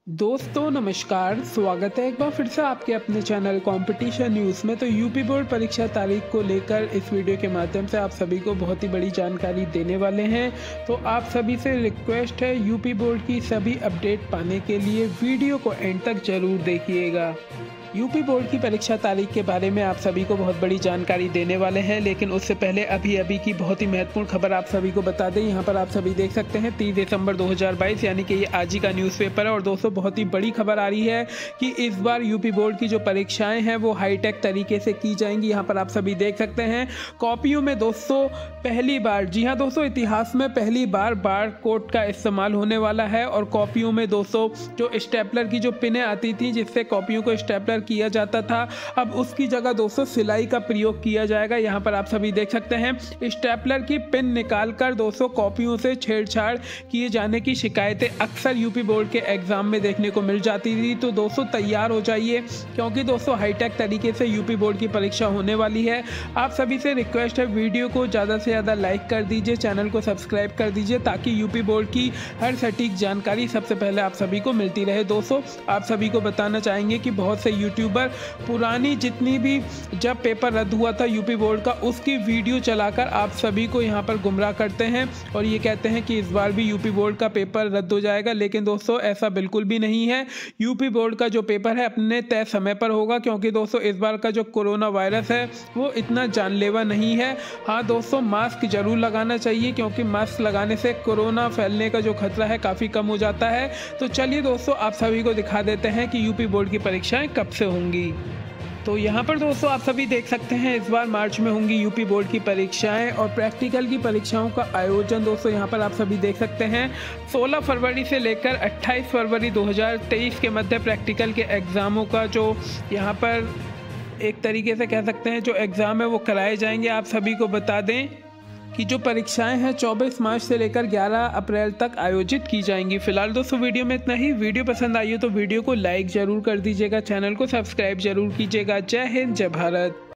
दोस्तों नमस्कार, स्वागत है एक बार फिर से आपके अपने चैनल कंपटीशन न्यूज़ में। तो यूपी बोर्ड परीक्षा तारीख को लेकर इस वीडियो के माध्यम से आप सभी को बहुत ही बड़ी जानकारी देने वाले हैं। तो आप सभी से रिक्वेस्ट है, यूपी बोर्ड की सभी अपडेट पाने के लिए वीडियो को एंड तक जरूर देखिएगा। यूपी बोर्ड की परीक्षा तारीख के बारे में आप सभी को बहुत बड़ी जानकारी देने वाले हैं, लेकिन उससे पहले अभी की बहुत ही महत्वपूर्ण खबर आप सभी को बता दें। यहाँ पर आप सभी देख सकते हैं 30 दिसंबर 2022 यानी कि ये आज ही का न्यूज़पेपर है। और दोस्तों बहुत ही बड़ी खबर आ रही है कि इस बार यूपी बोर्ड की जो परीक्षाएं हैं वो हाईटेक तरीके से की जाएंगी। यहाँ पर आप सभी देख सकते हैं कॉपियों में दोस्तों पहली बार, जी हाँ दोस्तों, इतिहास में पहली बार बार कोड का इस्तेमाल होने वाला है। और कॉपियों में दोस्तों जो स्टेपलर की जो पिनें आती थी जिससे कॉपियों को स्टेपलर किया जाता था, अब उसकी जगह दोस्तों सिलाई का प्रयोग किया जाएगा। यहाँ पर आप सभी देख सकते हैं स्टेपलर की पिन निकालकर दोस्तों कॉपियों से छेड़छाड़ किए जाने की शिकायतें अक्सर यूपी बोर्ड के एग्जाम में देखने को मिल जाती थी। तो दोस्तों तैयार हो जाइए, क्योंकि दोस्तों हाईटेक तरीके से यूपी बोर्ड की परीक्षा होने वाली है। आप सभी से रिक्वेस्ट है, वीडियो को ज़्यादा से ज़्यादा लाइक कर दीजिए, चैनल को सब्सक्राइब कर दीजिए, ताकि यूपी बोर्ड की हर सटीक जानकारी सबसे पहले आप सभी को मिलती रहे। दोस्तों आप सभी को बताना चाहेंगे कि बहुत से यूट्यूबर पुरानी जितनी भी जब पेपर रद्द हुआ था यूपी बोर्ड का, उसकी वीडियो चलाकर आप सभी को यहाँ पर गुमराह करते हैं और ये कहते हैं कि इस बार भी यूपी बोर्ड का पेपर रद्द हो जाएगा। लेकिन दोस्तों ऐसा बिल्कुल भी नहीं है। यूपी बोर्ड का जो पेपर है अपने तय समय पर होगा, क्योंकि दोस्तों इस बार का जो कोरोना वायरस है वो इतना जानलेवा नहीं है। हाँ दोस्तों, मास्क जरूर लगाना चाहिए, क्योंकि मास्क लगाने से कोरोना फैलने का जो खतरा है काफ़ी कम हो जाता है। तो चलिए दोस्तों आप सभी को दिखा देते हैं कि यूपी बोर्ड की परीक्षाएं कब से होंगी। तो यहाँ पर दोस्तों आप सभी देख सकते हैं इस बार मार्च में होंगी यूपी बोर्ड की परीक्षाएं। और प्रैक्टिकल की परीक्षाओं का आयोजन दोस्तों यहाँ पर आप सभी देख सकते हैं 16 फरवरी से लेकर 28 फरवरी 2023 के मध्य प्रैक्टिकल के एग्ज़ामों का जो यहाँ पर एक तरीके से कह सकते हैं जो एग्ज़ाम है वो कराए जाएंगे। आप सभी को बता दें कि जो परीक्षाएं हैं 24 मार्च से लेकर 11 अप्रैल तक आयोजित की जाएंगी। फिलहाल दोस्तों वीडियो में इतना ही। वीडियो पसंद आई हो तो वीडियो को लाइक जरूर कर दीजिएगा, चैनल को सब्सक्राइब जरूर कीजिएगा। जय हिंद, जय भारत।